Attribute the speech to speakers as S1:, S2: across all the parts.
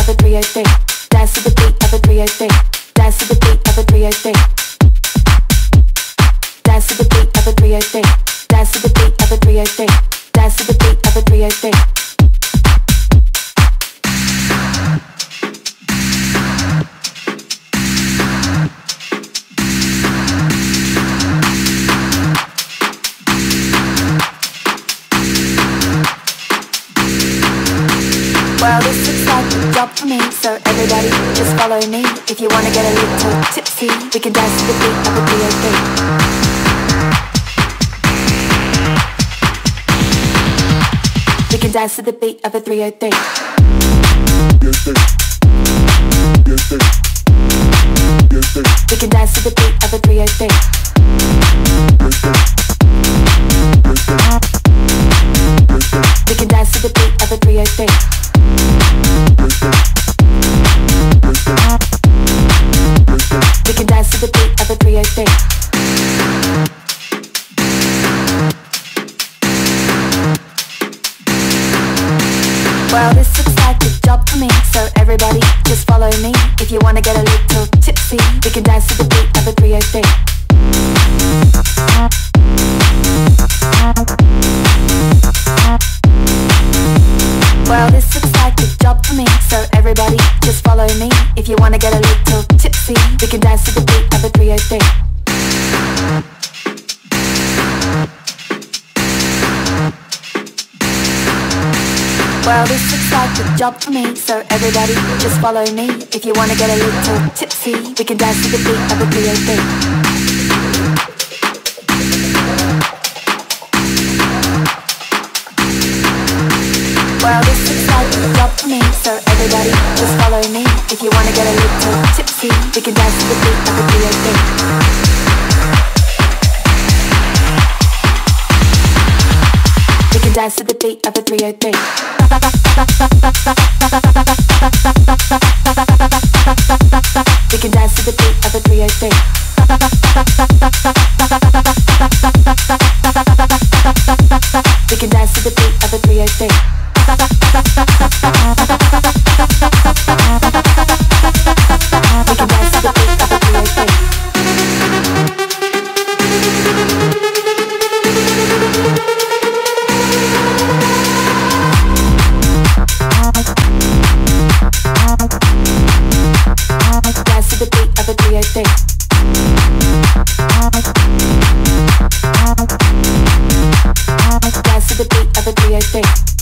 S1: of a 303. Dance to the beat of a 303. Dance to the beat of a 303. Dance to the beat of a 303. Dance to the beat of a 303. Dance to the beat of a 303. Well, this looks like a job for me, so everybody just follow me. If you wanna get a little tipsy, we can dance to the beat of a 303. We can dance to the beat of a 303. We can dance to the beat of a 303. We can dance to the beat of a 303. We can dance to the beat of a 303. Well, this looks like a job for me, so everybody just follow me. If you wanna get a little tipsy, we can dance to the beat of a 303. Well, this looks like a job for me, so everybody just follow me. If you wanna get a little tipsy, we can dance to the beat of a 303. Well, this looks like a job for me, so everybody just follow me. If you wanna get a little tipsy, we can dance to the beat of a 303. Well, this looks like a job for me, so everybody just follow me. If you wanna get a little tipsy, we can dance to the beat of a 303. We can dance to the beat of a 303. We can dance to the beat of a 303. We can dance to the beat of a 303. We can dance to the beat of a 303. Dance to the beat of a 303. Dance to the beat of a 303.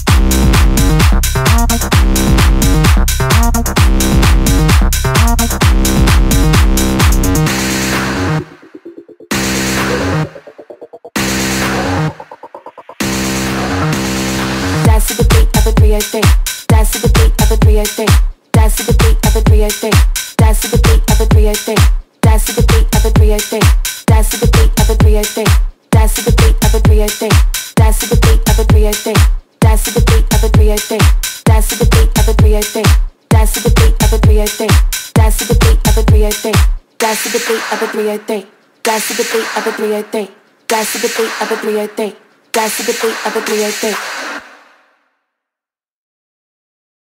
S1: Dance to the beat of a 303. Dance to the beat of a 303. Dance to the beat of a 303. Dance to the beat of a 303. Dance to the beat of a 303. Dance to the beat of a 303. Dance to the beat of a 303. Dance to the beat of a 303. Dance to the beat of a 303. Dance to the beat of a 303. Dance to the beat of a 303. Dance to the beat of a 303. Dance to the beat of a 303. Dance to the beat of a 303. Dance to the beat of a 303. Dance to the beat of a 303.